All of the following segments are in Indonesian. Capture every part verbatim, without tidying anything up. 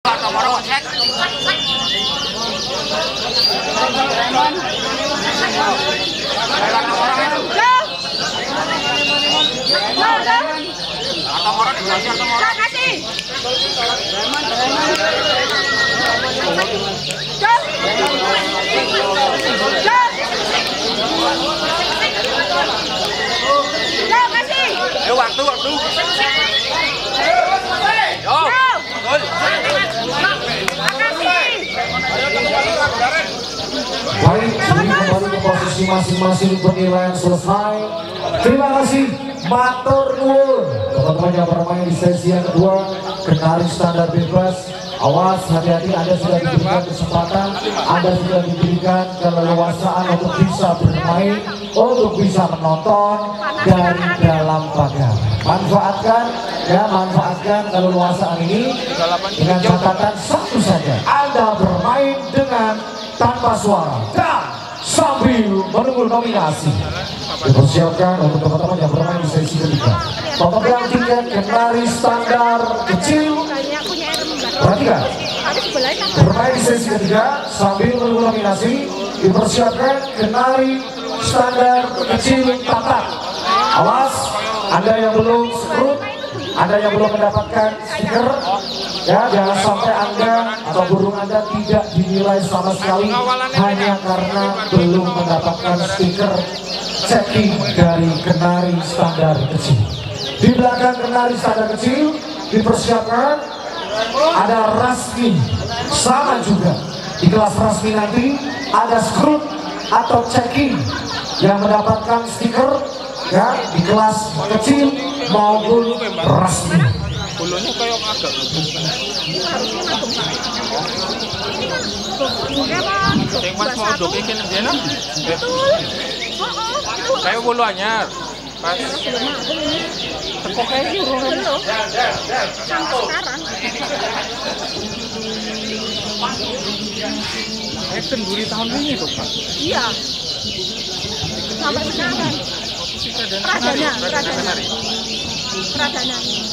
Ayo waktu waktu. Yo. Baik, kembali ke posisi masing-masing, penilaian selesai. Terima kasih, matur nuwun. Teman-teman yang bermain di sesi yang kedua, kenali standar bebas. Awas, hati-hati, Anda sudah diberikan kesempatan, Anda sudah diberikan keleluasaan untuk bisa bermain, untuk bisa menonton dari dalam pagar. Manfaatkan, ya manfaatkan keleluasaan ini dengan catatan satu saja, Anda bermain dengan tanpa suara dan sambil menunggu nominasi. Dipersiapkan untuk teman-teman yang bermain di sesi ketiga. Pemegang tiket kenari standar kecil, perhatikan, bermain di sesi ketiga sambil menunggu nominasi. Dipersiapkan kenari standar kecil tatak. Awas, Anda yang belum skrut, Anda yang belum mendapatkan stiker, ya jangan sampai Anda atau burung Anda tidak dinilai sama sekali hanya karena belum mendapatkan stiker checking dari kenari standar kecil. Di belakang kenari standar kecil dipersiapkan ada rasmi, sama juga di kelas rasmi nanti ada skrut atau checking yang mendapatkan stiker, ya di kelas kecil maupun rasmi. Bulunya kayak agak yang mas mau dokekin dia nah kayak bulu anyar pas tekok kayak gitu belum sampai sekarang kayak kenduri tahun ini tuh Pak. Iya sampai sekarang pradana pradana pradana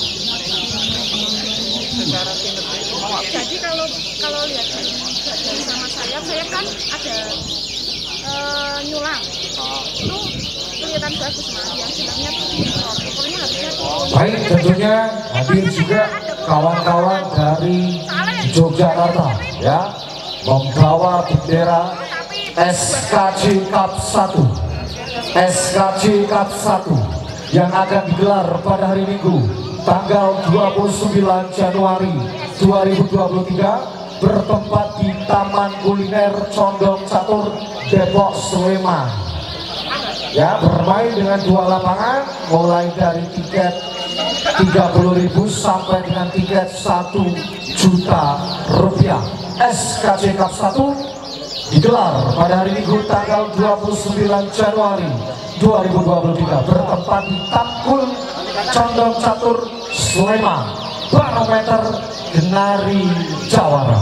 secara kinerja. Jadi kalau kalau lihat dari sama sayap, sayap kan ada uh, nyulang, itu kelihatan bagus mas. Yang silangnya tuh pokoknya harusnya tuh. Baik, tentunya hadir juga kawan-kawan dari Yogyakarta, ya, membawa bendera S K C Cup satu, S K C Cup satu yang akan digelar pada hari Minggu tanggal dua puluh sembilan Januari dua ribu dua puluh tiga bertempat di Taman Kuliner Condong Catur, Depok, Sleman. Ya, bermain dengan dua lapangan mulai dari tiket tiga puluh ribu sampai dengan tiket satu juta rupiah. S K C Cup satu digelar pada hari Minggu tanggal dua puluh sembilan Januari dua ribu dua puluh tiga bertempat di Taman Condong Catur, Sleman. Barometer Kenari Jawara.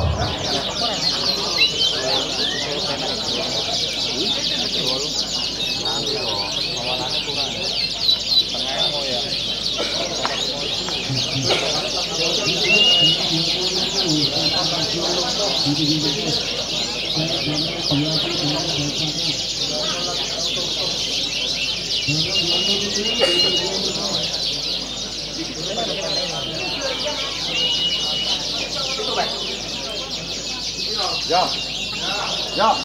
Ya, ya.